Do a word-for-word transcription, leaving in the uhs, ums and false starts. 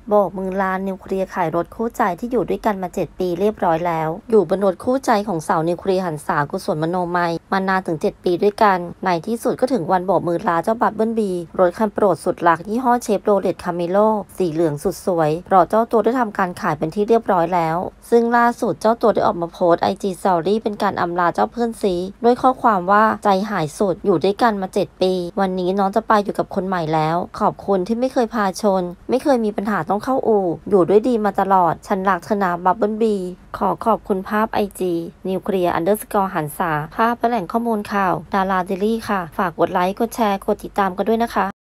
โบกมือลานิวเคลียร์ขายรถคู่ใจที่อยู่ด้วยกันมาเจ็ดปีเรียบร้อยแล้วอยู่บนรถคู่ใจของสาวนิวเคลียร์หันษากุศลมโนมัยมานานถึงเจ็ดปีด้วยกันในที่สุดก็ถึงวันโบกมือลาเจ้าบับเบิ้ลบีรถคันโปรดสุดรักยี่ห้อเชฟโรเลตคาเมโลสีเหลืองสุดสวยรอเจ้าตัวได้ทำการขายเป็นที่เรียบร้อยแล้วซึ่งล่าสุดเจ้าตัวได้ออกมาโพสต์ไอจีสตอรี่เป็นการอำลาเจ้าเพื่อนซีด้วยข้อความว่าใจหายสุดอยู่ด้วยกันมาเจ็ดปีวันนี้น้องจะไปอยู่กับคนใหม่แล้วขอบคุณที่ไม่เคยพาชนไม่เคยมีปัญหาต้องเข้าอู่อยู่ด้วยดีมาตลอดฉันรักเธอนะบับเบิ้ลบีขอขอบคุณภาพไอจีนิวเคลียร์อันเดอร์สกอร์หันษาภาพและแหล่งข้อมูลข่าวดาราเดลี่ค่ะฝากกดไลค์กดแชร์กดติดตามกันด้วยนะคะ